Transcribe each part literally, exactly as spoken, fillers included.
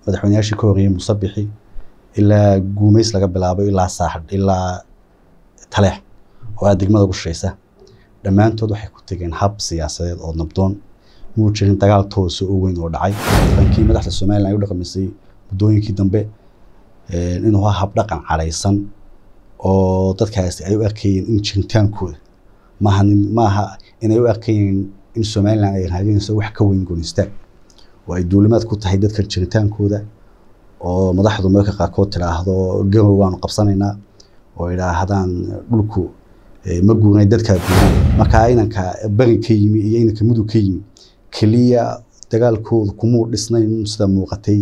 madaxweynayaashii ka horreeyay Musabixi ilaa guumeys laga bilaabo ilaa Saaxad ilaa Taleex oo aad degmada ugu shaqeysa dhammaantood waxay ku tageen hab siyaasadeed oo nabdoon muu jirin dagaal toos oo weyn oo dhacay dhankii madaxda Soomaaliland ay u dhaqamisay muddooyinkii dambe inuu hab dhaqan calaysan oo dadkaasi ay u arkayeen in jiritaankooda maaha maaha inay u arkayeen in Soomaaliland ay raadinayso wax ka weyn goonistaag oo ay duulimaad ku tahay dadka jiritaankooda oo madaxdu marka qaarkood tiraahdo garow waanu qabsanaynaa oo ilaahdaan dhulku ma guuray dadka marka inanka bari ka yimi iyo inanka mudug ka yimi kaliya dagaalkooda kuma dhisnayn sida muuqatay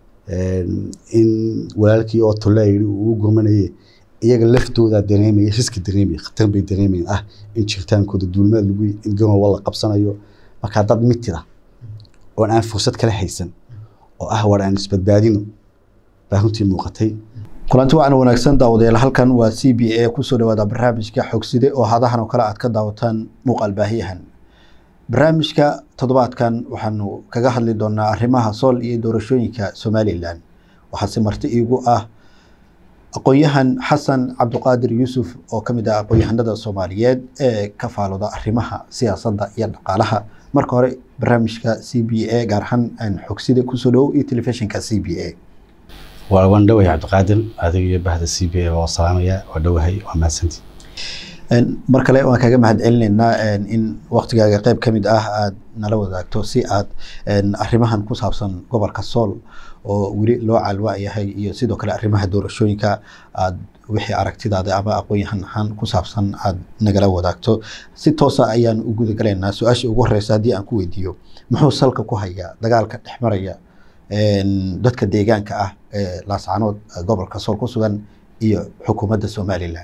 in walaalkii oo tolay uu gurmanayay iyaga laftooda dareemay riski dareemay khatar bay dareemay ah in jiritaankooda duulimaad lagu in garow wala qabsanayo marka dad mitida oo aan fursad kala haysan oo ah war aan isbadbaadino baahantii muuqatay kulanti waxaan wanaagsan daawadayaal halkan waa C B A ku soo dhawaada barnaamijka xogside oo hadahan oo kala aad ka daawataan muuqaal baahiyahan barnaamijka toddobaadkan waxaanu kaga hadli doonaa arrimaha sool iyo doorashooyinka Soomaaliland waxa si marti iigu ah aqoonyahan Xasan Cabduqaadir Yuusuf oo kamid ah aqoonyahanada Soomaaliyeed ee ka faalooda arrimaha siyaasadda iyo dhaqaalaha marka hore barnaamijka C B A gaar ahaan xogside ku soo dhaw iyo telefishinka C B A waan dhawahay Cabduqaadir adiga iyo bahda C B A oo salaamaya oo dhawahay waa maasanti een mar kale waan kaga mahadcelinaynaa in waqtigaaga qayb kamid ah aad nala wadaagto si aad een arrimahan ku saabsan gobolka Sool oo wili loo calwa yahay iyo sidoo kale arrimaha doorashooyinka aad wixii aragtidaada ama aqoonyahan ahaan ku saabsan aad nagala wadaagto si toos ah ayaan u guda galeynaa su'aasha ugu horeysa hadii aan ku weydiiyo muxuu salka ku hayaa dagaalka dhexmaraya een dadka deegaanka ah ee laascanood gobolka Sool ku sugan iyo xukuumadda Soomaaliland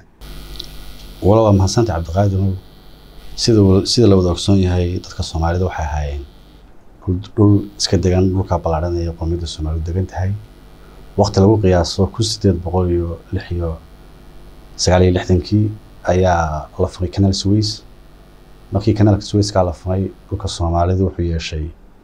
walaal ma xasanta Cabduqaadir sida sida la wada ogsoon yahay dadka Soomaalida waxay ahaayeen dhul iska degan dhulka balaaran ee qoomiyadda Soomaalidu degan tahay waqti lagu qiyaaso ku sideed boqol iyo lix iyo sagaal iyo lixdan-kii ayaa la furay Canal Suez markii Canal Suez ka la furay dhulka Soomaalidu wuxuu yeeshay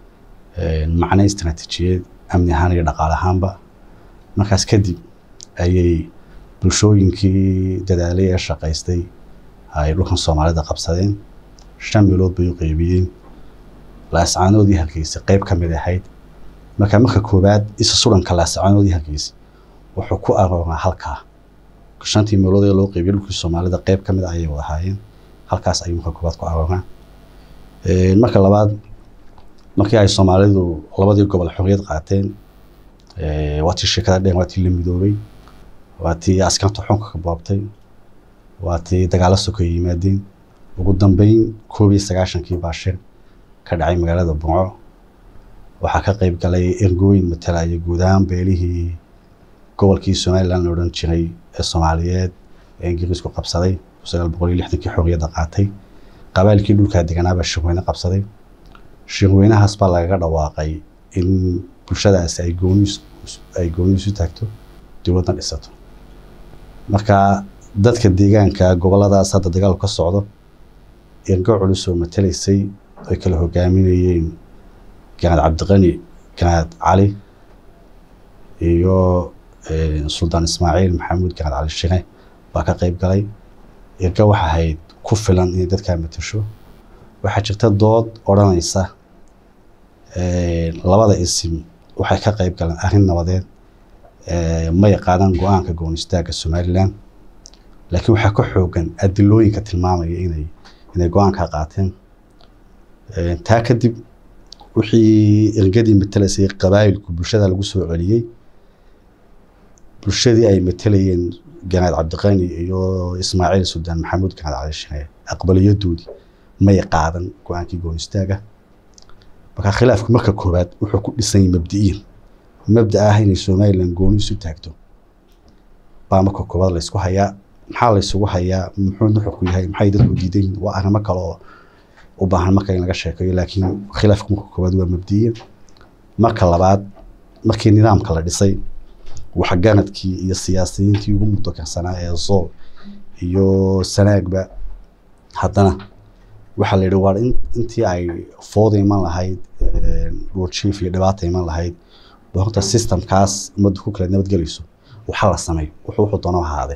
macna istiraatiijiyeed amni ahaan iyo dhaqaale ahaanba markaas kadib ayay bulshooyinkii dadaalay ee shaqaystay ay dhulkan Soomaalida qabsadeen shan meelood bay u qaybiyeen laascanoodii halkiisa qayb ka mid ahayd marka marka koobaad isa suranka laascanoodii halkiisa wuxuu ku arooraa halka shantii meelood ee loo qaybiyay dhulkii Soomaalida qayb ka mid ah ayay wada haayeen halkaas ayuu marka koobaad ku arooraa ee marka labaad markii ay Soomaalidu labadii gobol xorriyad qaateen ee waati shirkada dheer waati la midoobay waati askarta xunka ka boobtay waati dagaal soo ka yimaadeen ugu dambeyn koob iyo sagaashan-kii baashir ka dhacay magaalada Burco waxa ka qayb galay ergooyin matalaya guud ahaan beelihii gobolkii Soomaaliland oo dhan jiray ee Soomaaliyeed ee Ingiriisku qabsaday sagaal boqol iyo lixdan-kii xorriyadda qaatay qabaalkii dhulka deganaaba shirweyne qabsaday shirweynahaas baa laga dhawaaqay in bulshadaas ay goonis ay goonis u taagto dowladda dhisato marka dadka deegaanka goboladaas hadda dagaal ka socdo ergo culus oo matalaysay ay kala hogaaminayeen Ganaad Cabdiqani Ganaad Cali iyo Sultan Ismaaciil Maxamuud Ganaad Cali Shire baa ka qayb galay ergo waxa ahayd ku filan in dadka matasho waxa jirta dood oranaysa ee labada isim waxay ka qayb galaan arrin nabadeed ee ma yaqaan go'aanka goonistaaga Soomaaliland laakiin waxa ka xoogan adilooyinka tilmaamaya inay inay go'aanka qaateen ee taa kadib wixii ergadii matalasay qabaayilku bulshada lagu soo celiyay bulshadii ay matalayeen Ganaad Cabdiqani iyo Ismaaciil Sultan Maxamuud Ganaad Cali Shire aqbaliyadoodii ma yaqaan go'aankii goonistaaga marka khilaafku marka koobaad wuxuu ku dhisay mabdi'iin mabda ah in Soomaaliland goonis u taagto baa marka koobaad la isku hayaa maxaa la isugu hayaa muxuu nuxku yahay maxay dadku diideen waa arrimo kale oo u baahan marka in laga sheekeeyo laakiin khilaafku marka koobaad waa mabdi'iin marka labaad markii nidaamka la dhisay waxa ganadkii iyo siyaasiyiintii ugu muddokarsanaa ee Sool iyo Sanaagba haddana waxa la yiraahdaa intii ay foodo iman lahayd dhul chief iyo dhibaato iman lahayd horta systemkaas ummaddu ku kala nabadgelayso waxa la sameeyo wuxuu wuxuu doono ahaade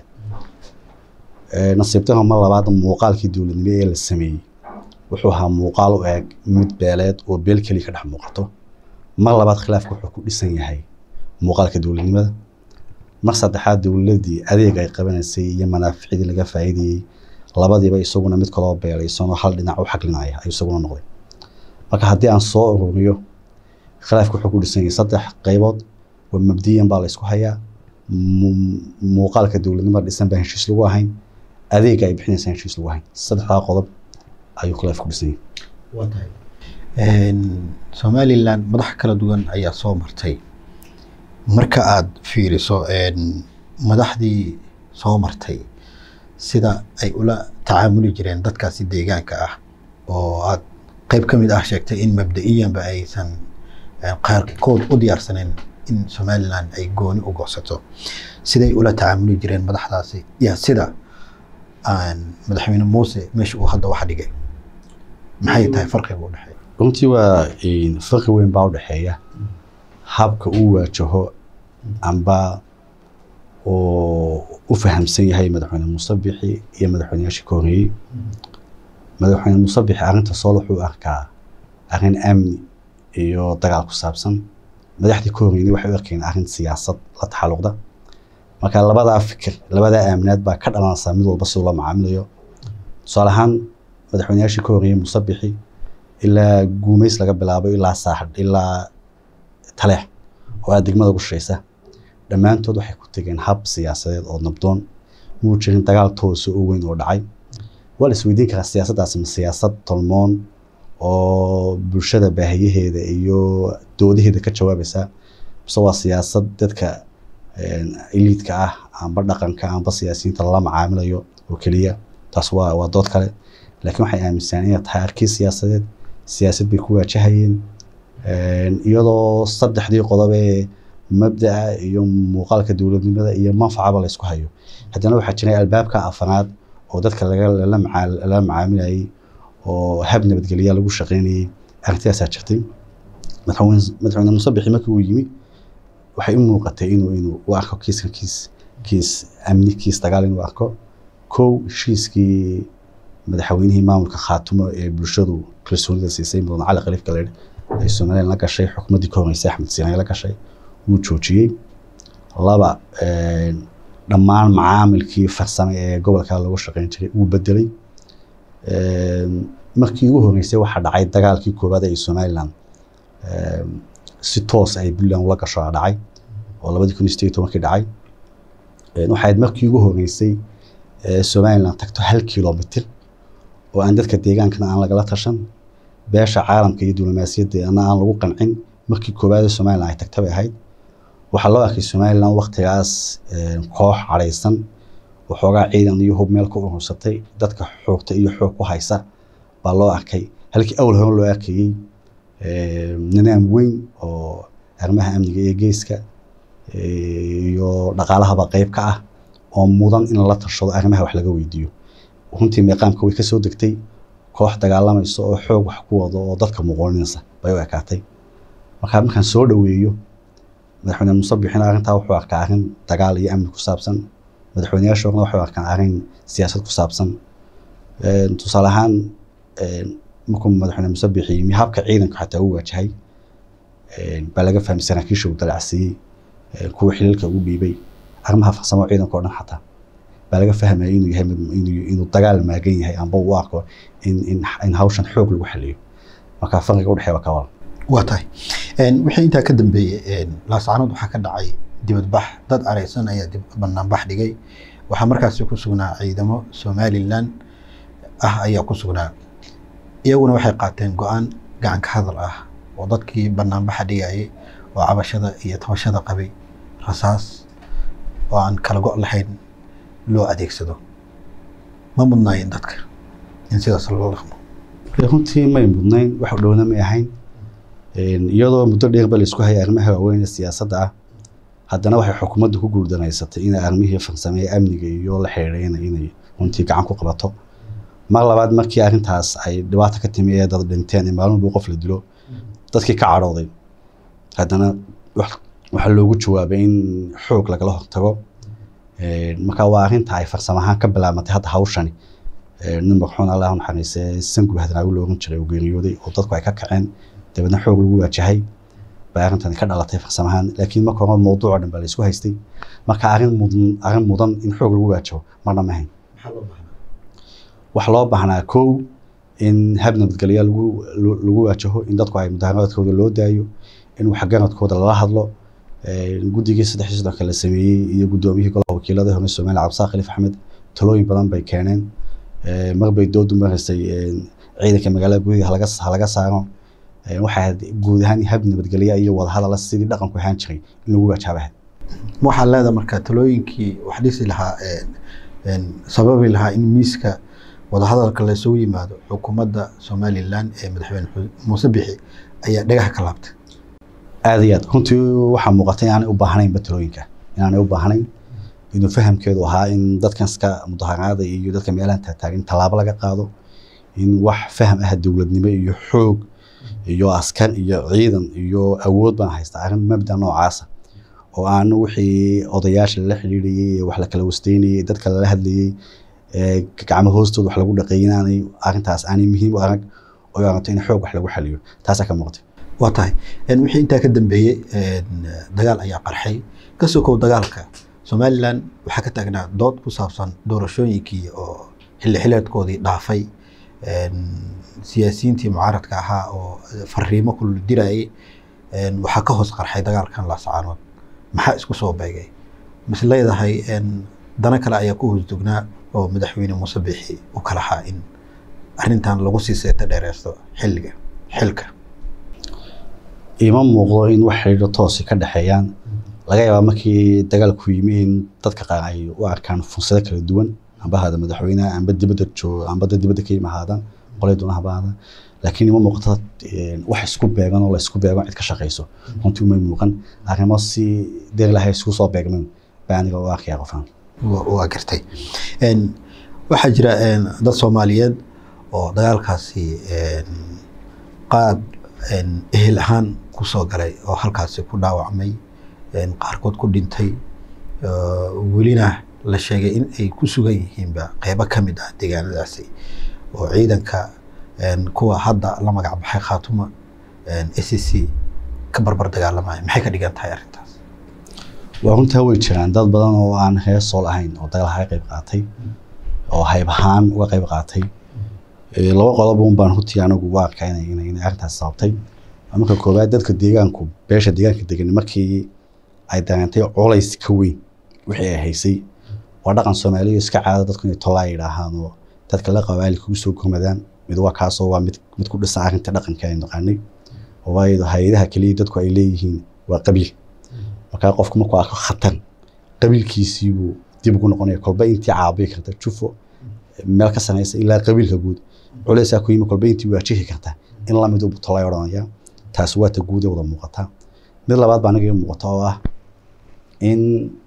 ee nasiibtana ma labaad muuqaalkii dawladnimo ee la sameeyay wuxuu ahaa muuqaal u eeg mid beeleed oo beel kaliya ka dhex muuqato ma labaad khilaafku wuxuu ku dhisan yahay muuqaalka dawladnimada mar saddexaad dawladii adeeg ay qabanaysay iyo manaaficdii laga faa'iideeyay labadiiba isaguna mid kale oo beelaysan oo hal dhinac u xaqlinaya ayuu isaguna noqday marka haddii aan soo ururiyo khilaafku wuxuu ku dhisan yahay saddex qaybood oo mabdiyan baa la isku hayaa muuqaalka dawladnimada dhisan baa heshiis lagu ahayn adeeg ay bixinaysaa heshiis lagu ahayn saddexdaa qodob ayuu khilaaf ku dhisan yahay waa tahay een Somaliland madax kala duwan ayaa soo martay marka aad fiiriso een madaxdii soo martay sida ay ula tacaamuli jireen dadkaasi deegaanka ah oo aad qayb ka mid ah sheegtay in mabda'iyan ba aysan qaarkood u diyaarsaneen in Somaliland ay gooni u goosato siday ula tacaamuli jireen madaxdaasi ya sida aan madaxweyne Muuse meesha uu hadda wax dhigay maxay tahay farqiga u dhaxeeya runtii waa in farqi weyn baa u dhaxeeya habka uu waajaho amba oo u fahamsan yahay madaxweyne Muuse Bixi iyo madaxweynayaashii ka horreeyay madaxweyne Muuse Bixi arrinta soo wuxuu arkaa arrin amni iyo dagaal ku saabsan madaxdii ka horreeyay waxay u arkeen arrin siyaasad la taxalluqda marka labada fikir labada aaminaad baa ka dhalanaysa mid walba si loo macaamilayo tusaale ahaan madaxweynayaashii ka horreeyay Muuse Bixi ilaa guumeys laga bilaabo ilaa saaxad ilaa taleex oo aad degmada ugu shaqeysa dhammaantood waxay ku tageen hab siyaasadeed oo nabdoon muu jirin dagaal toos oo weyn oo dhacay wala isweydiin karaa siyaasaddaas ma siyaasad tolmoon oo bulshada baahiyaheeda iyo doodaheeda ka jawaabaysa mise waa siyaasad dadka elite-ka ah amba dhaqanka amba siyaasiyiinta la macaamilayo oo kaliya taas waa waa dood kale laakiin waxay aaminsan inay tahay arkay siyaasadeed siyaasad bay ku waajahayeen iyadoo saddexdii qodob ee mabda'a iyo muuqaalka dawladnimada iyo manfacaba la isku hayo haddana waxaa jiray albaabka afanaad oo dadka laga la la macaamilayay oo hab nabadgelyo lagu shaqeynayay arrintaas jirtay madaxweyne madaxweyne Muuse Bixi markii uu yimi waxay u muuqatay inuu inuu u arko kiiska kiis kiis amni kiis dagaal inuu arko kow heshiiskii madaxweynihii maamulka Khaatumo ee bulshadu kalsoonida siisay mudan cali khaliif galeed ay Soomaaliland la gashay xukuumadii ka horreysay Axmed Siinaay la gashay wuu joojiyay laba ee dhammaan macaamilkii farsamo ee gobolka lagu shaqeyn jiray uu bedelay ee markii ugu horreysay waxa dhacay dagaalkii koowaad ee Soomaaliland ee si toos ay Puntland la gasho dhacay oo labadii kun iyo siddeed iyo toban dhacay ee waxay markii ugu horreysay ee Soomaaliland tagto hal kiiloomitir oo aan dadka deegaankana aan lagala tashan beesha caalamka iyo diblomaasiyadda aan lagu qancin markii koowaad ee Soomaaliland ay tagtay ahayd waxa loo arkay Soomaaliland waqtigaas koox careysan waxoogaa ciidan iyo hub meel ku urursatay dadka xoogta iyo xoog ku haysa baa loo arkay halkii awal hore loo arkayay nidaam weyn oo arrimaha amniga iyo geeska iyo dhaqaalahaba qayb ka ah oo mudan in la tashado arrimaha wax laga weydiiyo runtii meeqaamka way ka soo degtay koox dagaalamayso oo xoog wax ku wado oo dadka muqooninaysa bay u ekaatay marka markaan soo dhaweeyo madaxweyne Muuse Bixi arrintaa wuxuu arkaa arrin dagaal iyo amni ku saabsan madaxweynayaashu wuxuu arkaa arrin siyaasad ku saabsan ee tusaale ahaan ee markuu madaxweyne Muuse Bixi yimi habka ciidanka xataa uu wajahay ee baa laga fahmay saraakiisha uu dalacsiyay kuwa xililka ugu dhiibay arrimaha farsamo ciidanka oo dhan xataa baa laga fahmay inuu yahay inuu inuu dagaal maagan yahay amba uu arko in in in hawshan xoog lagu xaliyo marka farqiga u dhaxeeya ka wal waa tahay een wixii inta ka dambeeyay laascaanood waxa ka dhacay dibadbax dad areysan ayaa dib banaanbax dhigay waxa markaas ku sugnaa ciidamo Somaliland ah ayaa ku sugnaa iyaguna waxay qaateen go'aan gacan ka hadal ah oo dadkii banaanbax dhigay oo cabashada iyo tabashada qabay rasaas oo aan kala go' lahayn loo adeegsado ma mudnaayeen dadka in sidaas loo dhaqmo runtii ma mudnayn wax u dhowna ma ahayn iyadoo muddo dheer bal isku hayay arrimaha waaweyn ee siyaasadda ah haddana waxay xukuumaddu ku guuldareysatay in arrimihii farsamo ee amniga iyo la xiriirayna inay runtii gacan ku qabato mar labaad markii arrintaas ay dhibaato ka timid dad dhinteen maalin buu qof la dilo dadkii ka cadhooday haddana wax waxaa loogu jawaabay in xoog lagala hortago marka waa arrinta ay farsamo ahaan ka bilaabmatay hadda hawshani nin madaxweyne Allah u naxariistay sangu hadraawi loogan jiray oo geeriyooday oo dadku ay ka kaceen dabadna xoog lagu waajahay baa arrintan ka dhalatay farsamo ahaan laakiin marka hore mowduuca dhan baa la isku haystay marka arrin mudan arrin mudan in xoog lagu waajaho marna ma ahayn wax loo baahnaa kow in hab nabadgelyo lagu lagu waajaho in dadku ay mudaharaadkooda loo daayo in wax garadkooda lala hadlo guddigii saddex iyo soddon kala sameeyay iyo gudoomiyihii golaha wakiilada hore Soomaaliya Cabdi Khaliif Axmed talooyin badan bay keeneen mar bay dood u marisay ciidanka magaalada gudaha laga laga saaro waxaa guud ahaan hab nabadgelyo iyo wada hadal sidii dhaqanku ahaan jiray in lagu waajabahay waxa leedahay marka talooyinkii wax dhisi lahaa een sababi lahaa in miiska wada hadalka la soo yimaado xukuumadda Somaliland ee madaxweyne Muuse Bixi ayaa dhagax ka laabtay aad iyo aad runtii waxaa muuqatay inaanay u baahnayn talooyinka inaanay u baahnayn inuu fahamkeedu ahaa in dadkan iska mudaharaada iyo dadka meelaha taagan talaabo laga qaado in wax faham ah dawladnimo iyo xoog iyo askar iyo ciidan iyo awood baan haystaa arrin mabda noocaas oo aan wixii odayaasha la xiriiriyay wax la kala wasteynayay dadka la hadlayay ee gacmo hoostooda wax lagu dhaqeeynaanay arrintaas aanay muhiim u arag oo yaanto in xoog wax lagu xaliyo taas ka muuqatay waa tahay in wixii inta ka dambeeyay dagaal ayaa qarxay ka soo koob dagaalka Somaliland waxa ka taagnaa dood ku saabsan doorashooyinkii oo xilli xileedkoodii dhaafay siyaasiyiintii mucaaradka ahaa oo fariimo ku dirayay waxa ka hoos qarxay dagaalkan la sacaanood maxaa isku soo beegay mas leedahay dana kale ayaa ku hoos dugnaa oo madaxweyne Muuse Bixi u kala xaa in arrintan lagu sii seeta dheereysto xilliga xilka ima muuqdo in wax xiriir toos ka dhaxeeyaan laga yaabaa markii dagaalku yimid dadka qaar ay u arkaan fursado kala duwan amba hada madaxweynaha amba dibadda jooga amba dibadda ka yimaadaan qoladuna habaada laakiin ima muuqato wax isku beegan oo la isku beegan cid ka shaqeyso runtii uma muuqan arrimo si deer lahayd isku soo beegman baaniga oo akhriya qofan waa gartay een waxa jira een dad Soomaaliyeed oo dagaalkaasi een qaab een ehel ahaan ku soo galay oo halkaasi ku dhaawacmay een qaarkood ku dhintay welina la sheegay in ay ku sugan yihiin ba qayb ka mid ah deegaanadaasi oo ciidanka een kuwa hadda la magac baxay Khaatuma een S C ka barbar dagaalamay maxay ka dhigan tahay arrintaas waa runta way jiraan dad badan oo aan heeso lahayn oo dagaal qayb qaatay oo hayb ahaan uga qayb qaatay laba qodob oo baan runtii anagu waa arkay inay arrintaas sababtay marka koobaad dadka deegaanku beesha deegaanka degan markii ay dareentay culays ka weyn wixii ay haysay waa dhaqan Soomaaliyeed iska caado dadku inay tolay yiraahdaan oo dadka la qabaali ku soo gurmadaan mid waa kaas oo waa mid mid ku dhisan arrinta dhaqanka ay naqaanay oo waayo hay'adaha kaliya dadku ay leeyihiin waa qabiil marka qofku markuu arko khatar qabiilkiisii uu dib ugu noqonayo kolba intii caabi karta jufo meel ka sameeyay ilaa qabiilka guud culays ku yimi kolba intii waajihi karta in la mid u tolay oranaya taas waa ta guud ee wada muuqata mid labaad baa anaga muuqata oo ah in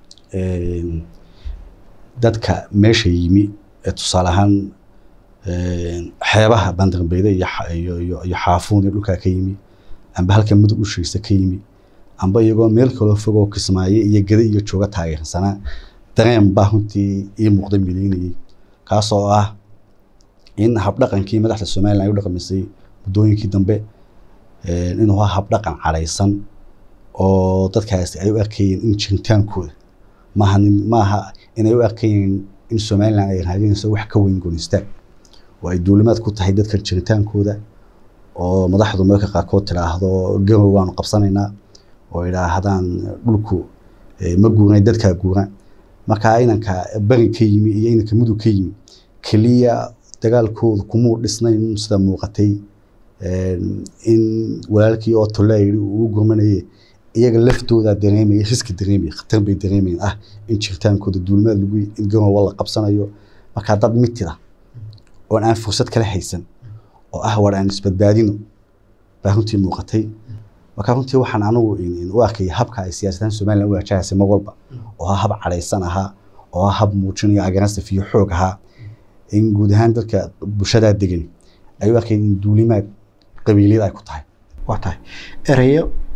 dadka meesha yimi tusaale ahaan xeebaha Bandarbeeda iyo iyo iyo xaafuun dhulka ka yimi amba halka mudug u sheegsa ka yimi amba iyagoo meel kale fog oo kismaaye iyo gada iyo jooga taageersana dareen baa runtii ii muuqda milinayay kaas oo ah in hab dhaqankii madaxda Soomaaliland ay u dhaqamisay muddooyinkii dambe inuu ahaa hab dhaqan calaysan oo dadkaasi ay u arkayeen in jiritaankooda maaha maaha inay u arkayeen in Soomaaliland ay raadinayso wax ka weyn goonistaag oo ay duulimaad ku tahay dadka jiritaankooda oo madaxdu marka qaarkood tiraahdo garow waan qabsanaynaa oo ilaahdaan dhulku ma guuray dadka guura marka inanka bari ka yimi iyo inanka mudug ka yimi kaliya dagaalkooda kuma dhisnayn sida muuqatay in walaalkii oo tolay uu gurmanayay iyaga laftooda dareemay riski dareemay khatar bay dareemeen ah in jiritaankooda duulimaad lagu in garow wala qabsanayo marka dad mitida oo aan fursad kala haysan oo ah war aan isbadbaadino baa runtii muuqatay marka runtii waxaan anagu in u arkay habka ay siyaasadda Soomaaliland u wajahaysay mar walba oo hab calaysan aha oo hab muujinaya agaransi fiyo xoog aha in guud ahaan dadka bulshada degan ay u arkeen duulimaad qabiiliyad ay ku tahay waa tahay erayo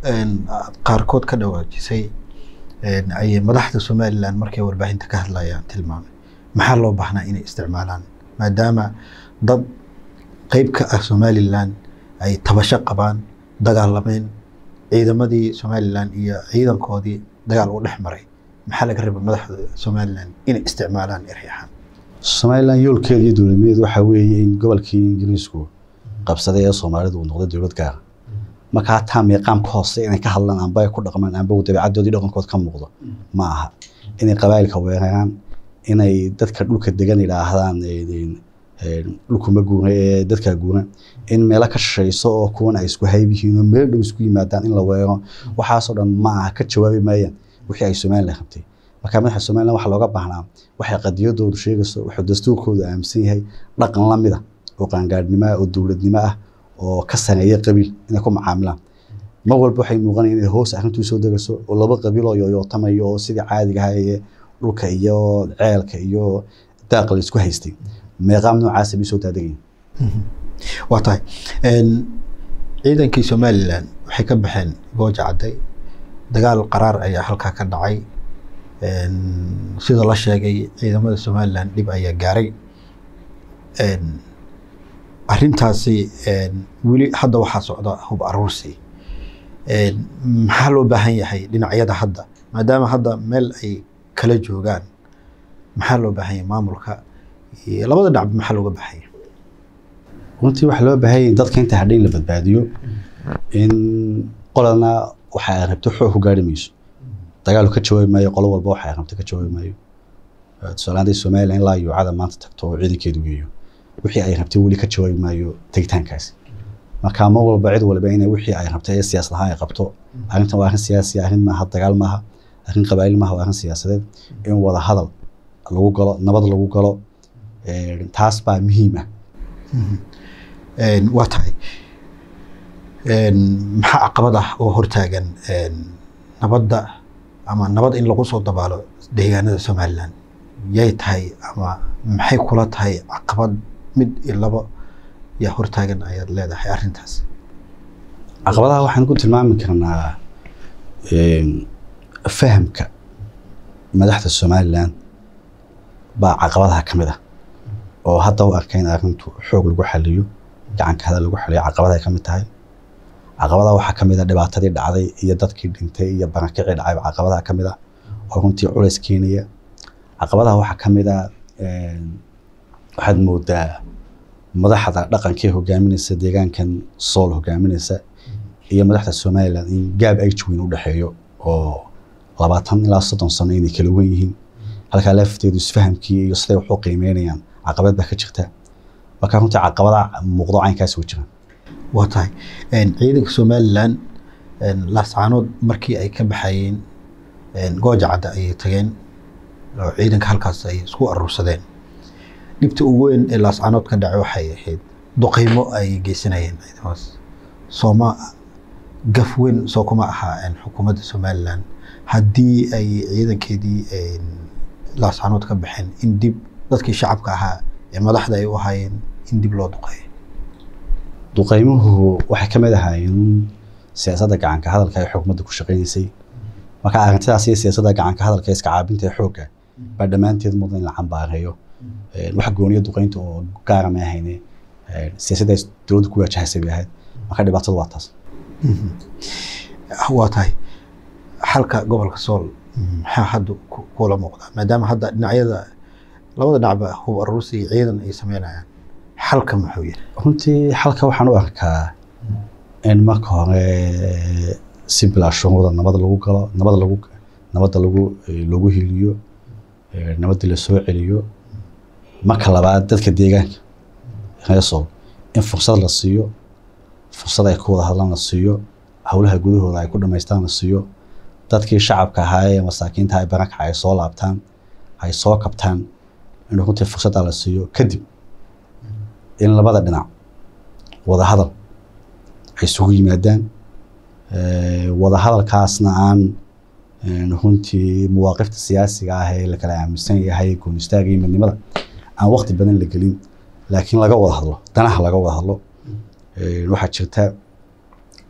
qaarkood ka dhawaajisay ay madaxda Somaliland markay warbaahinta ka hadlayaan tilmaamay maxaa loo baahnaa inay isticmaalaan maadaama dad qayb ka ah Somaliland ay tabasho qabaan dagaalameen ciidamadii Somaliland iyo ciidankoodii dagaal u dhex maray maxaa laga rabaa madaxda Somaliland inay isticmaalaan eryahan Somaliland yoolkeeda iyo dowladnimada waxa weeye in gobolkii Ingiriisku qabsaday ee Soomaalidu uu noqday dowlad gaar marka taa meeqaam ka hoose inay ka hadlaan amba ay ku dhaqmaan amba dabeecadoodii dhaqankood ka muuqdo ma aha inay qabaa'ilka weeraraan inay dadka dhulka degan ilaahdaan dhulku ma guuray ee dadka guuran in meelo ka shaqeyso oo kuwan ay isku haybihiin oo meel dhow isku yimaadaan in la weeraro waxaas oo dhan ma aha ka jawaabi maayaan wixii ay Somaliland qabtay marka madaxda Somaliland waxa looga baahnaa waxay qadiyadoodu sheegayso wuxuu dastuurkooda aaminsan yahay dhaqan la mid ah oo qaangaadhnimo oo dowladnimo ah oo ka saneeya qabiil inay ku macaamilaan ma walba waxay muuqanayaan inay hoos arrintu soo dagaso oo laba qabiil oo yooyootamay oo sidii caadiga ah ee dhulka iyo ceelka iyo daaq la isku haystay meeqaam noocaas ay soo taadageen waa tahay een ciidankii Somaliland waxay ka baxeen gooja caday dagaal qaraar ayaa halka ka dhacay een sida la sheegay ciidamada Somaliland dib ayaa gaaray een arrintaasi een wili hadda waxa socda hub aruursi een maxaa loo baahan yahay dhinacyada hadda maadaama hadda meel ay kala joogaan maxaa loo baahan yahay maamulka iyo labada dhacab maxaa looga baahan yahay runtii waxa loo baahan yahay dadka inta hadhin la badbaadiyo in qolana waxa ay rabto xoog ku gaari mayso dagaal ka jawaabi maayo qolo walba waxa ay rabto ka jawaabi maayo Somaliland Somaliland ilaa iyo cada maanta tagto ciidankeedu geeyo wixii ay rabtay wali ka jawaabi maayo tagitaankaas marka ma walba cid walba inay wixii ay rabtay siyaasad ahaan ay qabto arrintan waa arrin siyaasi arrin ma aha dagaal ma aha arrin qabaa'il ma aha arrin siyaasadeed in wada hadal lagu galo nabad lagu galo ee taas baa muhiim ah een waa tahay een maxaa caqabad ah oo hortaagan een nabadda ama nabad in lagu soo dabaalo deegaanada Somaliland yay tahay ama maxay kula tahay caqabad mid ilaba ya hortaagan ayaad leedahay arrintaas caqabadaha waxaan ku tilmaami karnaa een fahamka madaxda Somaliland baa caqabadaha kamid ah oo hadda u arkeen arrintu xoog lagu xaliyo gacan ka hada lagu xaliyo caqabadaha kamid tahay caqabadaha waxa kamid ah dhibaatadii dhacday iyo dadkii dhintay iyo barakicii dhacay caqabadaha kamid ah oo runtii culays keenaya caqabadaha waxa kamid ah een waxaad moodaa madaxda dhaqanka hogaaminaysa deegaankan Sool hogaaminaysa iyo madaxda Somaliland in gaab ay weyn u dhaxeeyo oo labaatan ilaa soddon sano inay kala weyn yihiin halka lafteedu isfahamkii iyo sidoo wax u qiimeynayaan caqabad ba ka jirta marka runtii caqabadaha muuqdo caynkaas u jiraan waa tahay een ciidanka Somaliland een laascaanood markii ay ka baxayeen een gooja cad ay tageen oo ciidanka halkaas ay isku arursadeen dibta ugu weyn ee laascaanood ka dhacay waxay ahayd duqeymo ay geysanayeen ciidamadaas Sooma gaf weyn soo kuma aha in xukuumadda Somaliland haddii ay ciidankeedii een laascaanood ka baxeen in dib dadkii shacabka ahaa ee madaxda ay u hayeen in dib loo duqeeyo duqeymuhu waxay kamid ahaayeen siyaasadda gacan ka hadalka ee xukuumadda ku shaqeynayay marka arrintaas iyo siyaasadda gacan ka hadalka iska caabinta xoogga ba dhamaanteed mudan la cambaareeyo ee wax gooniyo duqeynta oo gaar ma ahayn ee siyaasadda dowladda ku wajahaysay ahayd marka dhibaatada waa taas waa tahay halka gobolka Sool maxaa hadda kula muuqda maadaama hadda dhinacyada labada dhinacba hub aruursi ciidan ay sameynayaan halka muxuu yahay runtii halka waxaan u arkaa in marka hore si bilaashooda nabad lagu galo nabad lagu nabad lagu lagu heliyo nabad la soo celiyo marka labaad dadka deegaanka heeso in fursad la siiyo fursad ay ku wada hadlaan la siiyo hawlaha gudahooda ay ku dhameystaan la siiyo dadkii shacabka ahaa ee masaakiinta ay baraka ay soo laabtaan ay soo kabtaan in runtii fursad la siiyo kadib in labada dhinac wada hadal ay isugu yimaadaan ee wada hadalkaasna aan runtii muwaaqifta siyaasiga ah ee la kala aaminsan yahay goon istaaga iyo midnimada aan waqti badan la gelin laakiin laga wada hadlo danaha laga wada hadlo ee waxa jirta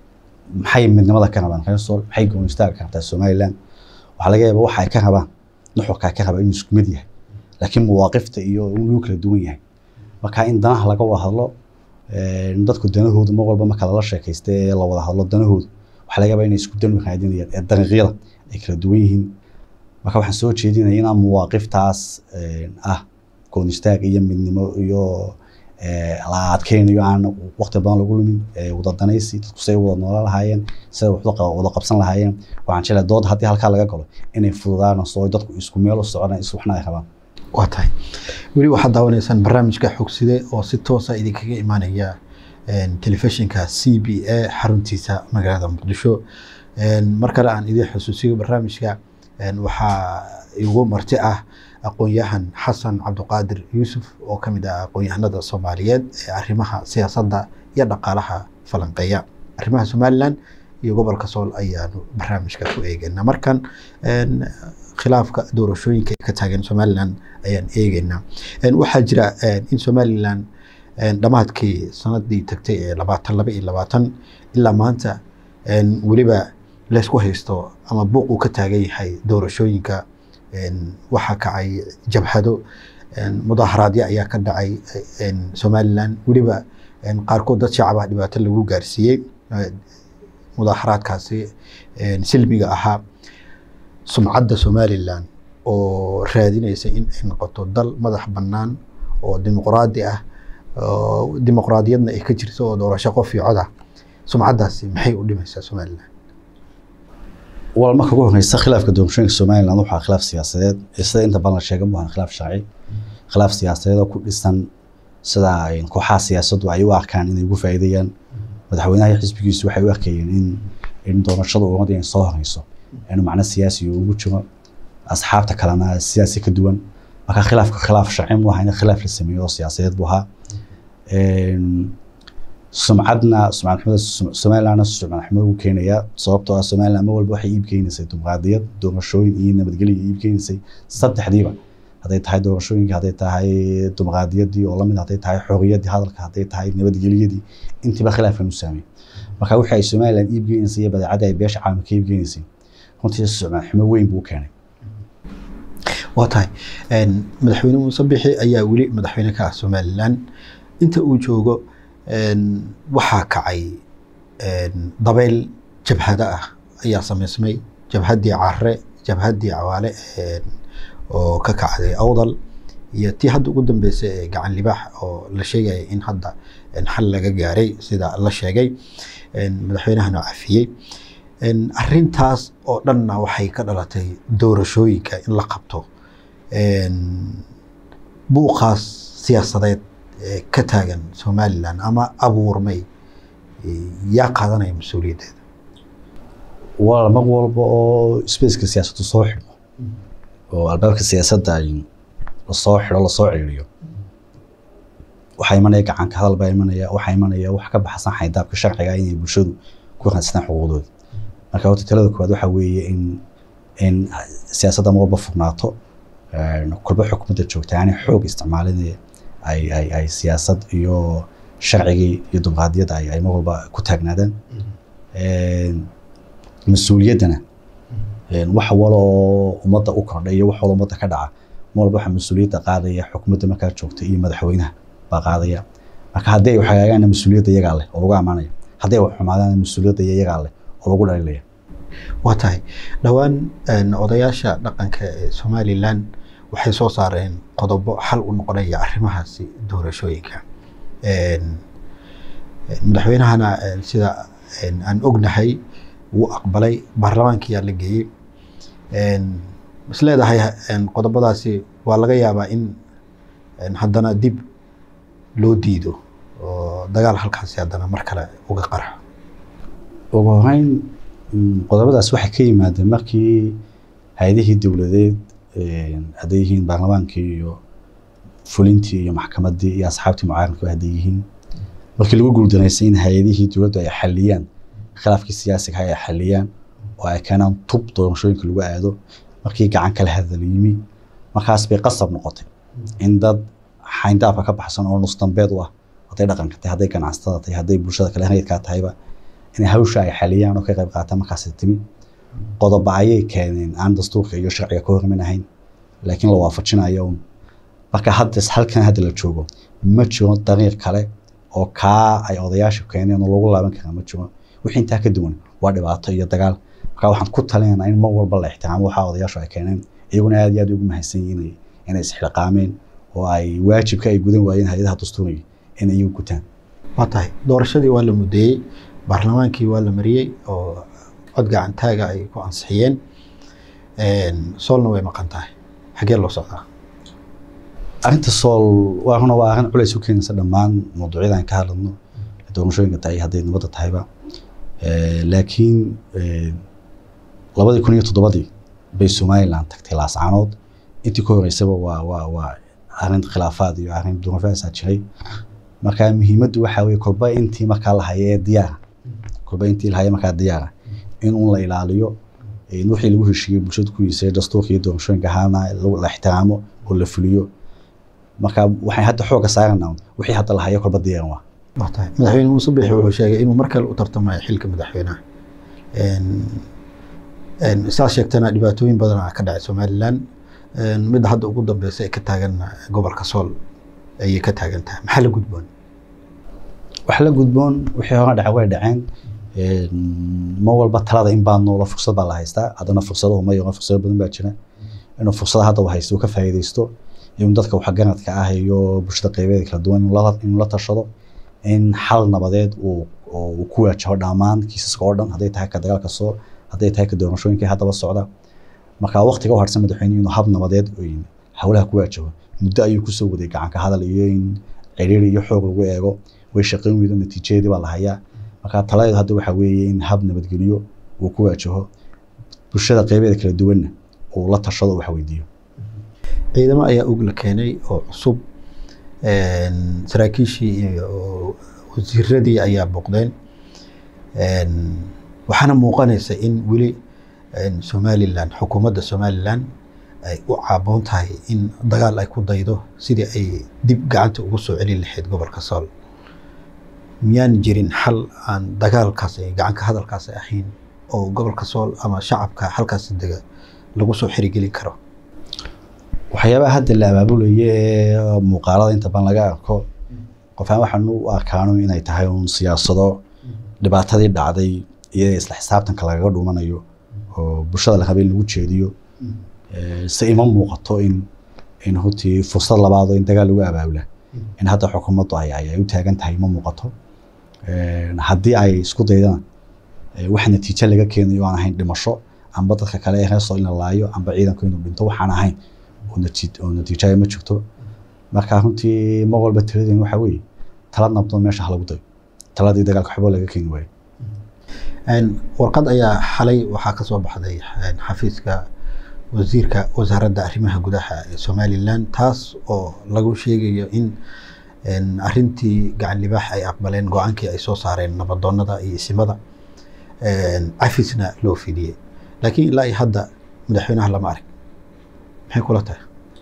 maxay midnimada ka rabaan reer sool maxay goon istaaga ka rabtaa Somaliland waxa laga yaabaa waxa ay ka rabaan nuxurka ka rabaa inuu isku mid yahay laakiin muwaaqifta iyo uu kala duwan yahay marka in danaha laga wada hadlo ee dadku danahoodu ma walba ma kala la sheekaystay la wada hadlo danahoodu waxa laga yaabaa inay isku dan wanaagsanayeen ee dariiqyada ay kala duwan yihiin marka waxaan soo jeedinayaa in muwaaqiftaas ah goon istaag iyo midnimo iyo ee la adkeynayo aan waqti badan lagu lumin ee wada danaysi dadku say wada noolal lahaayeen say wada qabsan lahaayeen waxaan jeclahay dood haddii halka laga galo inay fududaan soo dadku isku meel u socdaan is waxna ay rabaan waa tahay weli waxaad daawaneysaan barnaamijka xogside oo si toos ah idinkaga imaanaya telefishinka C B A xaruntiisa magaalada Muqdisho mar kale aan idin xusuusiyo barnaamijka waxaa igu marti ah aqoon-yahan Xasan Cabdiqaadir Yuusuf oo ka mid ah aqoon-yahanada Soomaaliyeed ee arrimaha siyaasadda iyo dhaqaalaha falanqeeya arrimaha Somaliland iyo gobolka Sool ayaanu barnaamijka ku eegaynaa markan khilaafka doorashooyinka ka taagan Somaliland ayaan eegaynaa waxaa jira in Somaliland dhamaadkii sanadii tagtay ee labaatan laba iyo labaatan ilaa maanta waliba la isku haysto ama buuq uu ka taagan yahay doorashooyinka waxa kacay jabhado mudaharaadyo ayaa ka dhacay Somaliland waliba qaarkood dad shacab ah dhibaato lagu gaarsiiyay mudaharaadkaasi silbiga ahaa sumcadda Somaliland oo raadinaysa in ay noqoto dal madax bannaan oo dimuqraadi ah oo dimuqraadiyadna ay ka jirto oo doorasho qof iyo cod ah sumcaddaasi maxay u dhimaysaa Somaliland wal ma kagu horeysa khilaafka doorashooyinka Somaliland waxa khilaaf siyaasadeed sida inta badan la sheegay waa khilaaf sharci khilaaf siyaasadeed oo ku dhisan sida ay kooxaha siyaasaddu ay u arkaan inay ugu faa'iideeyaan madaxweynaha xisbigiisu waxay u arkayeen in in doorashada uu wadeen soo horeyso inuu macna siyaasi ugu jiro asxaabta kalena siyaasi ka duwan marka khilaafka khilaaf sharci ma aha khilaaf la sameeyo siyaasadeed buu ahaa een sumcadna sumcad xumada Somaliland sumcad xumada uu keenaya sababtoo ah Somaliland ma walba waxay iib keenaysay dimuqraadiyad doorashooyin iyo nabadgelyo iib keenaysay saddexdiiba haday tahay doorashooyinka haday tahay dimuqraadiyadii oo lamid haday tahay xorriyadii hadalka haday tahay nabadgelyadii intiba khilaafan u saameeyay marka waxay Somaliland iib keenaysay badeecada ay beesha caalamka iib keenaysay runtii sumcad xumo weyn buu keenay waa tahay madaxweyne Muuse Bixi ayaa weli madaxweyne ka ah Somaliland inta uu joogo waxaa kacay dabeyl jabhada ah ayaa sameysmay jabhadii Carre jabhadii Cawaale oo ka kacday Awdal iyo tii hadda ugu dambeysay ee gacan libaax oo la sheegay in hadda xal laga gaaray sida la sheegay madaxweynahana cafiyay arrintaas oo dhanna waxay ka dhalatay doorashooyinka in la qabto buuqaas siyaasadeed ka taagan Somaliland ama abuurmay yaa qaadanaya mas'uuliyaddeeda wala ma walba oo space-ka siyaasaddu soo xidho oo albaabka siyaasadda ay la soo xidho la soo ciriyo waxay imanaya gacan ka hadal baa imanaya waxa imanaya wax ka baxsan xaydaabka sharciga inay bulshadu ku raadsadaan xuquuqdooda marka waqti talada koowaad waxa weeye in in siyaasadda ma walba furnaato kulba xukuumadda joogta yani xoog isticmaalinaya ay ay ay siyaasad iyo sharcigi iyo dimuqraadiyadda ay ma walba ku taagnaadaan een mas'uuliyadana een wax walo ummadda u kordhay iyo wax walo ummadda ka dhaca ma walba waxa mas'uuliyadda qaadaya xukuumadda markaa joogta iyo madaxweynaha baa qaadaya marka haddii ay xagaagaan mas'uuliyadda iyaga leh oo lagu amaanayo haddii ay xumaadaan mas'uuliyadda iyaga leh oo lagu dhaliilaya waa tahay dhawaan odayaasha dhaqanka ee Somaliland waxay soo saareen qodobo xal u noqonaya arrimahaasi doorashooyinka een madaxweynahana sida aan ognahay wuu aqbalay baarlamaanka la geeyay een masleedahay qodobadaasi waa laga yaabaa in haddana dib loo diido oo dagaal halkaasi haddana mar kale uga qarxo ugu horeyn qodobadaas waxay ka yimaadeen markii hay'adihii dawladeed haday yihiin baarlamaankii iyo fulintii iyo maxkamaddii iyo asxaabtii mucaaradka haday yihiin markii lagu guuldareysay in hay'adihii dawladda ay xaliyaan khilaafkii siyaasiga ay xaliyaan oo ay keenaan tub doorashooyinka lagu aado markii gacan kala hadal yimi markaas bay qasab noqotay in dad xayndaabka ka baxsan oo nus dambeed u ah haday dhaqanka tahay haday ganacsatada tahay haday bulshada kale hay'ad ka tahayba inay hawsha ay xaliyaan oo ka qayb qaataan markaas timi qodob ayay keeneen aan dastuurka iyo sharciga ka hormanahayn laakiin la waafajinayo marka hadda halkan hadda la joogo ma jiro dariiq kale oo ka ay odayaashu keeneen oo lagu laaban karo ma jiro wixii inta ka duwan waa dhibaato iyo dagaal marka waxaan ku talinaynaa in mar walba la ixtiraamo waxa odayaashu ay keeneen iyaguna aad iyo aad ugu mahadsan yihiin inay isxilqaameen oo ay waajibka ay gudan waayeen hay'adaha dastuuriga in ay gutaan ma tahay doorashadii waa la mudeeyay baarlamaankii waa la mariyay oo cod gacantaaga ay ku ansixiyeen een soolna way maqan tahay xagee loo socdaa arinta sool waa runa waa arin culays u keenaysa dhammaan mawduucyada aan ka hadlayno doorashooyinka tahay hadday nabadda tahayba laakiin labadii kun iyo toddobadii bay Somaliland tagtay laascaanood intii ka horeysaba waa waa waa arin khilaafaad iyo arin duruufaas jiray marka muhiimaddu waxa weeye kolba intii marka la hayay diyaar kolba intii la hayay marka diyaar in uu la ilaaliyo in wixii lagu heshiiyay bulshada ku yiisay dastuurka iyo doorashooyinka ahaana la ixtiraamo oo la fuliyo marka waxay hadda xooga saarnaa wixii hadda la hayay kolba diyaar waa ma tahay madaxweyne Muuse Biixi wuxuu sheegay inuu markale u tartamayo xilka madaxweynaha een een isaas sheegtana dhibaatooyin badan ka dhacay Somaliland een mid hadda ugu dambeysay ka taagan gobolka Sool ay ka taagan tahay maxaa la gudboon wax la gudboon wixii hore dhacay way dhaceen een ma walba talada in baan nool fursad baa la haystaa adana fursado ma yahay fursado badan baa jira inuu fursada hadda wax haysto ka faa'iideysto in dadka wax garanadka ah iyo bulshada qaybadeeda kala duwan in la tashado in xal nabadeed uu uu ku waajaho dhamaan kiisaska oo dhan haday tahay ka dagaalka soo haday tahay ka doorashooyinka hadaba socda marka waqtiga u harsan madaxweynuhu inuu hab nabadeed oo hawlaha ku waajaho muddo ayuu ku soo waday gacan ka hadal iyo in ciriir iyo xoog lagu eego way shaqeyn weeydo natiijadeedii baa la hayaa marka taladeedu hadda waxa weeye in hab nabadgeliyo uu ku waajaho bulshada qaybadeeda kala duwan oo la tashado wax weydiiyo ciidamo ayaa ugu la keenay oo cusub een saraakiishii iyo wasiiradii ayaa boqdeen een waxaana muuqanaysa in wili een Somaliland xukuumadda Somaliland ay u caaboon tahay in dagaal ay ku daydo sidii ay dib gacanta ugu soo celin lahayd gobolka Sool miyaan jirin xal aan dagaalkaas ay gacan ka hadalkaas ahayn oo gobolka Sool ama shacabka halkaas dega lagu soo xirigelin karo waxyaabaha hadda la abaabulaya muuqaalada inta badan laga arko qofaan waxaan u arkaano inay tahay un siyaasado dhibaatadii dhacday iyo isla xisaabtanka laga dhumanayo oo bulshada la qabay lagu jeediyo ee si ima muuqato in in hotii fursad labaad oo in dagaal lagu abaabula in hadda xukuumaddu ay ay u taagan tahay ma muuqato ee haddii ay isku daydaan wax natiijo laga keenayo aan ahayn dhimasho amba dadka kale ee heeso in la laayo amba ciidanku inuu dhinto waxaan ahayn oo natiijo ma jirto marka runtii ma walba tiradeen waxa weeye talad nabdoon meesha lagu dayo taladii dagaalka xuboo laga keenay way een warqad ayaa xalay waxa ka soo baxday xafiiska wasiirka wasaaradda arrimaha gudaha ee Somaliland taas oo lagu sheegayo in een arintii gacan libaax ay aqbaleen go'aankii ay soo saareen nabadoonnada iyo isimada een afisna loo fidiyay laakiin ilaa hadda madaxweynaha lama arag maxay kula tahay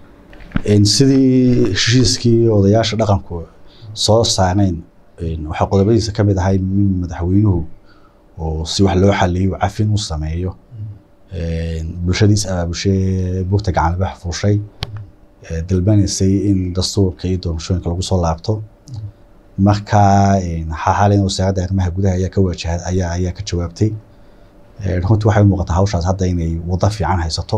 in sidii heshiiskii odayaasha dhaqanku soo saareen in waxa qodobadiisa kamid ahay madaxweynuhu oo si wax loo xaliyo cafin uu sameeyo een bulshadiisa abaabushay buurta gacan libaax fuushay dalbanaysay in dastuurka iyo doorashooyinka lagu soo laabto marka in xaaladda wasaaradda arrimaha gudaha ayaa ka wajahay ayaa ayaa ka jawaabtay runtii waxay muuqataa hawshaas hadda inay wada fiican haysato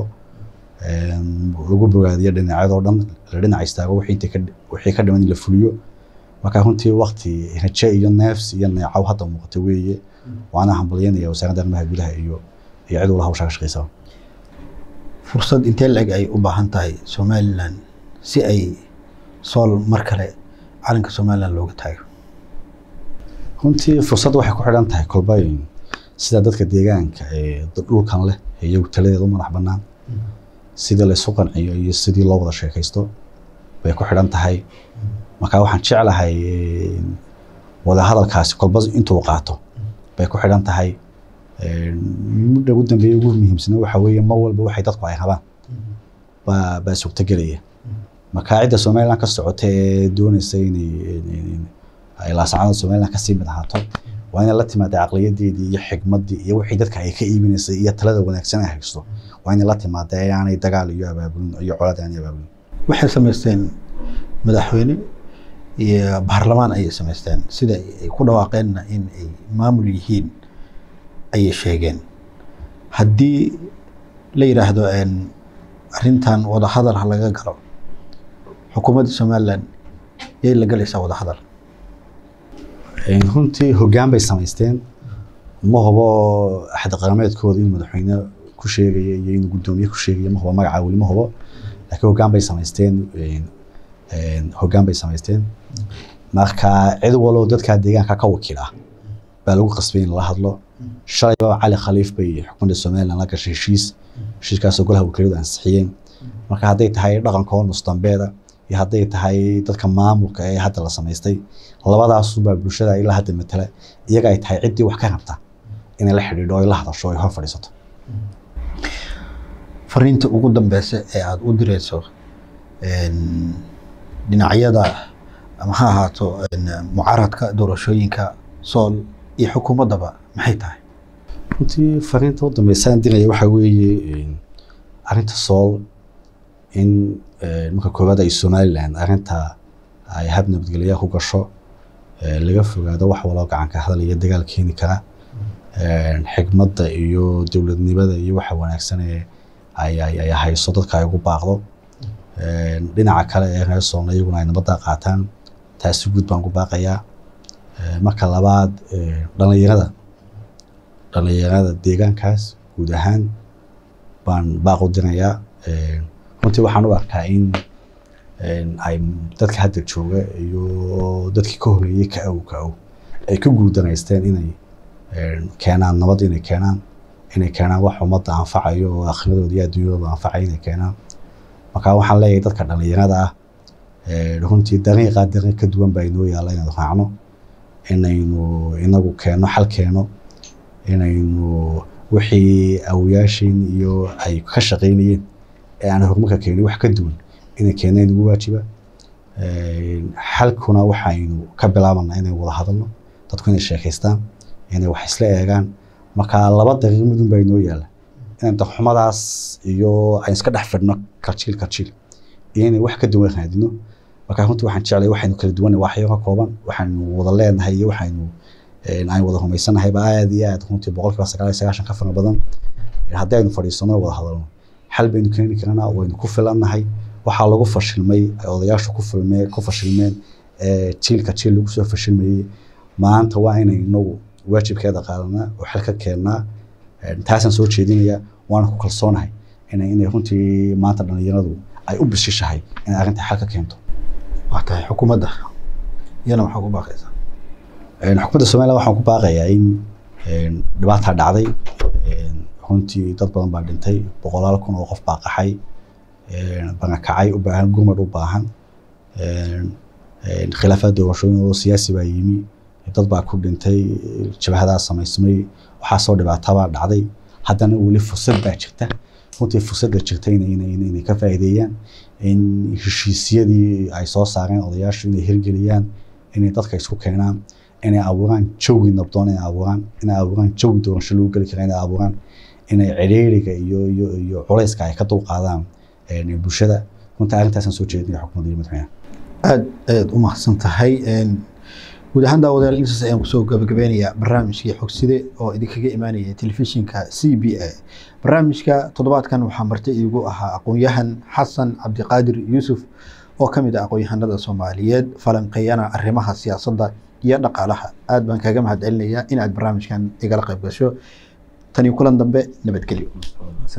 een lagu bogaadiyo dhinacyada oo dhan la dhinac istaago wixii ka wixii ka dhiman la fuliyo marka runtii waqti rajo iyo neefs iyo neecaw hadda muuqata weeye waana hambalyeynaya wasaaradda arrimaha gudaha iyo iyo cid walaha hawsha ka shaqeysa fursad intee lag ay u baahan tahay Somaliland si ay Sool mar kale calanka Somaliland looga taago runtii fursad waxay ku xidhan tahay kolbayn sida dadka deegaanka ee dhulkan leh iyagu taladeedu madax banaan sida la suuqan iyo sidii loo wada sheekaysto bay ku xidhan tahay marka waxaan jeclahay wada hadalkaasi kolba intuu qaato bay ku xidhan tahay muddo ugu dambeeyay ugu muhiimsan waxa weeye ma walba waxay dadku ay qabaan ba ba suuqta galaya marka cida Somaliland ka socotay doonaysa inay ay la socodaan Somaliland ka sii mid ahaato waa in la timaado aqliyadeedii iyo xigmadii iyo wixii dadka ay ka iibinaysay iyo talada wanaagsan ay haysto waa in la timaado aanay dagaal iyo abaabulin iyo colaad aan abaabulin waxay sameysteen madaxweyne iyo baarlamaan ay sameysteen sida ay ku dhawaaqeen in ay maamul yihiin ay sheegeen haddii la yiraahdo in arrintan wada hadal laga galo xukuumadda Soomaaliland yay la galaysaa wada hadal runtii hoggaan bay samaysteen ma hubo axad qarameedkooda in madaxweyne ku sheegaya iyo in gudoomiye ku sheegaya ma hubo magaca wali ma hubo laakiin hoggaan bay samaysteen een hoggaan bay samaysteen marka cid walba dadka deegaanka ka wakiil ah baa lagu qasbay in la hadlo shalay baa Cali Khaliif bay xukuumadda Soomaaliland la gashay heshiis heshiiskaas oo golaha wakiilada ansixiyeen marka hadday tahay dhaqankooda mustambeeda iyo hadday tahay dadka maamulka ee hadda la samaystay labadaas baa bulshada ilaa hadda matala iyaga ay tahay cidii wax ka qabta in la xiriiro oo la hadasho ay hor fadhiisato fariinta ugu dambaysa ee aad u direyso een dhinacyada ama ha ahaato mucaaradka doorashooyinka Sool iyo xukuumadaba maxay tahay runtii fariinta ugu dambaysa aan diraya waxa weeye arrinta Sool in marka koowaad ay Soomaaliland arrinta ay hab nabadgelyo ku gasho laga fogaado wax walaal gacan ka hadal iyo dagaal keeni kara xigmadda iyo dawladnimada iyo waxa wanaagsan ee ay ay hayso dadka ay ugu baaqdo dhinaca kale ee reer Soomaaliya iyaguna ay nabadda qaataan taasi guud baan ku baaqayaa marka labaad dhalinyarada dhalinyarada deegaankaas guud ahaan baan baaqo dinayaa runtii waxaan u arkaa in ay dadka hadda jooga iyo dadkii ka horeeyay ka aw ka aw ay ku guudanaysteen inay keenaan nabad inay keenaan inay keenaan wax ummadda anfacayo oo akhriadooda iyo adduunyadooda anfacayo inay keenaan marka waxaan leeyahay dadka dhalinyarada ah runtii dariiqa dariiq ka duwan baa inoo yaalla inaan raacno inaynu inagu keeno xal keeno inaynu wixii awyaashin iyo ay ka shaqeynayeen ee aan horumarka keenin wax ka duwan inay keeneen ugu waajiba xalkuna waxaynu ka bilaabanaa inay wada hadalno dadku inay sheekaystaan inay wax isla eegaan marka laba dariiq mid baa inoo yaalla in dadxumadaas iyo ay iska dhex fadhno karjiil karjiil iyo inay wax ka duwan raadino marka runtii waxaan jeclahay waxaynu kala duwan waxyo ka kooban waxaanu wada leenahay iyo waxaynu aan wada rumaysanahay baa aad iyo aad runtii boqolkiiba sagaal iyo sagaashan ka fara badan haddii aynu fadhiisano wada hadalno xal baynu keeni karnaa waynu ku filannahay waxaa lagu fashilmay odayaashu ku filmeen ku fashilmeen ee jiilka jiil lagu soo fashilmayay maanta waa inay inagu waajibkeeda qaadanaa oo xal ka keenaa taasan soo jeedinaya waan ku kalsoonahay inay inay runtii maanta dhalinyaradu ay u bishishahay in arrinta xal ka keento waxay xukuumadda yana waxa ku baaqaysaa een xukuumadda Soomaaliya waxaan ku baaqayaa in dhibaato dhacday runtii dad badan baa dhintay boqolaal kun oo qof baa qaxay barakacay u baahan gurmad u baahan khilaafad doorashooyin oo siyaasi baa yimi dad baa ku dhintay jabhadaha samaysmay waxaa soo dhibaato baa dhacday haddana weli fursad baa jirta runtii fursadda jirta inay inay ka faa'iideeyaan in heshiisyadii ay soo saareen odayaashu inay hirgeliyaan inay dadka isku keenaan inay abuuraan jawi nabdoon inay abuuraan inay abuuraan jawi doorasho lagu geli kara inay abuuraan inay ciriiriga iyo iyo iyo culayska ay ka dulqaadaan bulshada runtii arrintaasaan soo jeedinaya xukuumadda iyo madaxweynaha aad aad u mahadsan tahay guud ahaan daawadayaal intaas ayaan kusoo gabagabeynayaa barnaamijkii xogside oo idinkaga imaanaya telefishinka C B A barnaamijka toddobaadkan waxaa marti iigu ahaa aqoon-yahan xasan cabdiqaadir yuusuf oo ka mid ah aqoon-yahanada Soomaaliyeed falanqeeyana arrimaha siyaasadda iyo dhaqaalaha aad baan kaga mahadcelinayaa in aad barnaamijkan igala qayb gasho tani kulan dambe nabadgelyo